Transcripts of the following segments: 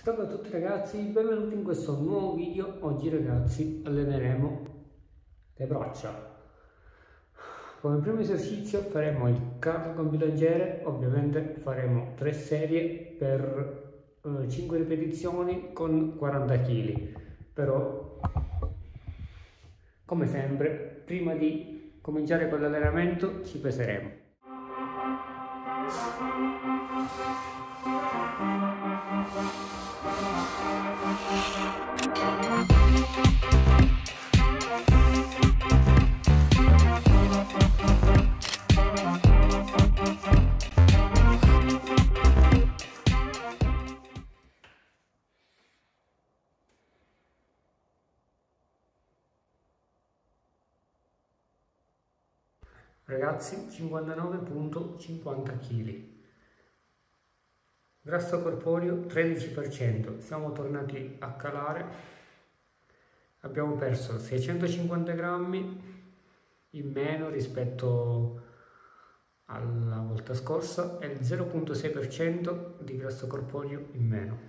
Salve a tutti ragazzi, benvenuti in questo nuovo video. Oggi ragazzi alleneremo le braccia. Come primo esercizio faremo il cardio con bilanciere, ovviamente faremo 3 serie per 5 ripetizioni con 40 kg. Però come sempre prima di cominciare con l'allenamento ci peseremo. Ragazzi, 59,50 kg. Grasso corporeo 13%. Siamo tornati a calare. Abbiamo perso 650 grammi in meno rispetto alla volta scorsa e il 0,6% di grasso corporeo in meno.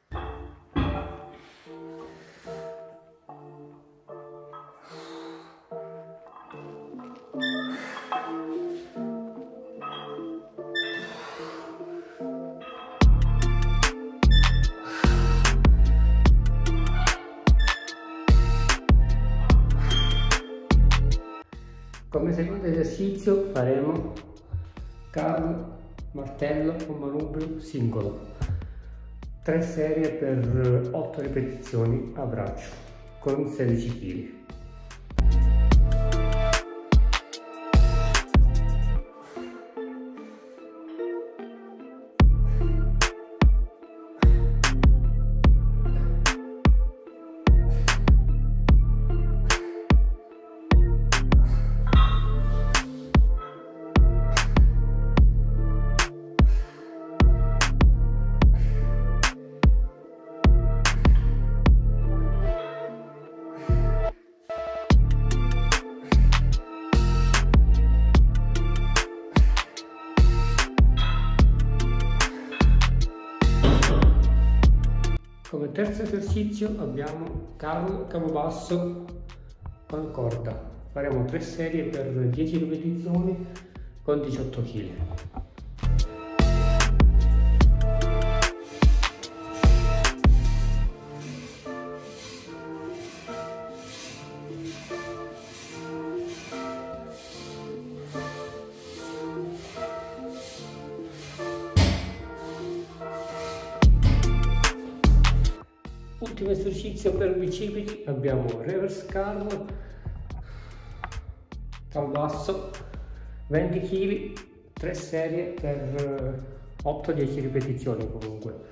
Come secondo esercizio faremo curl, martello o manubrio singolo, 3 serie per 8 ripetizioni a braccio con 16 kg. Come terzo esercizio abbiamo curl capobasso con corda. Faremo 3 serie per 10 ripetizioni con 18 kg. Ultimo esercizio per bicipiti, abbiamo reverse curl, capobasso, 20 kg, 3 serie per 8-10 ripetizioni comunque.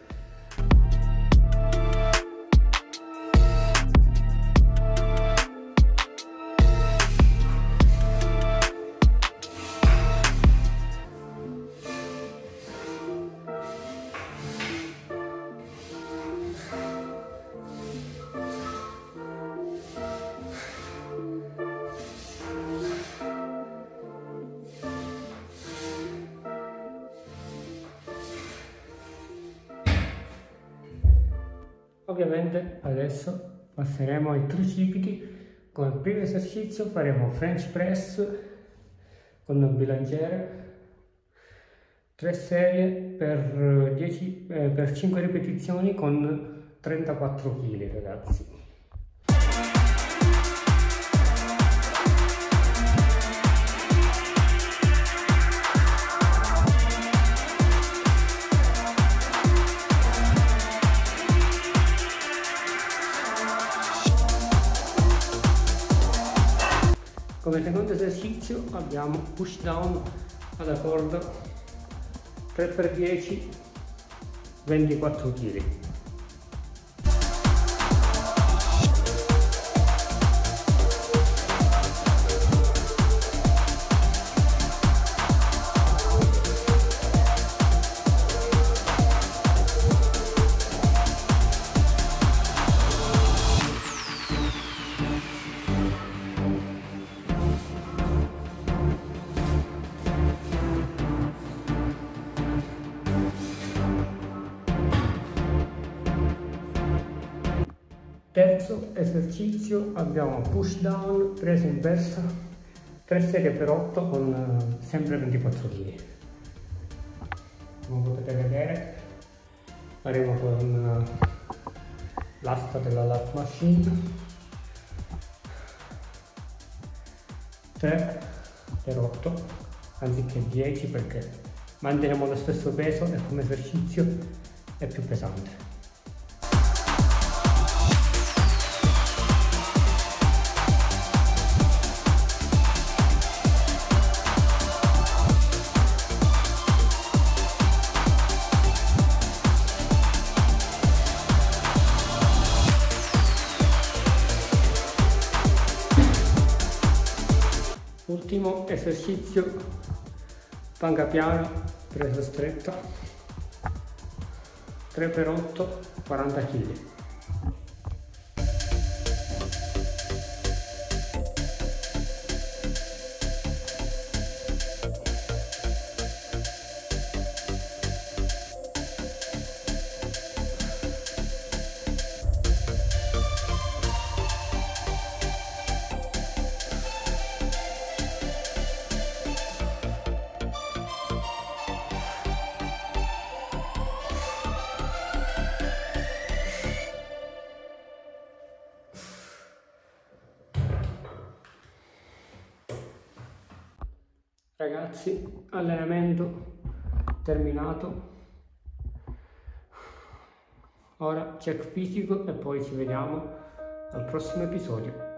Ovviamente adesso passeremo ai tricipiti. Come primo esercizio faremo French press con un bilanciere, 3 serie per 5 ripetizioni con 34 kg ragazzi. Come secondo esercizio abbiamo push down alla corda 3x10 24 kg. Terzo esercizio abbiamo push down, presa inversa, 3 serie per 8 con sempre 24 kg. Come potete vedere faremo con l'asta della lat machine, 3 per 8 anziché 10 perché manteniamo lo stesso peso e come esercizio è più pesante. Ultimo esercizio, panca piana, presa stretta, 3 per 8, 40 kg. Ragazzi, allenamento terminato, ora check fisico e poi ci vediamo al prossimo episodio.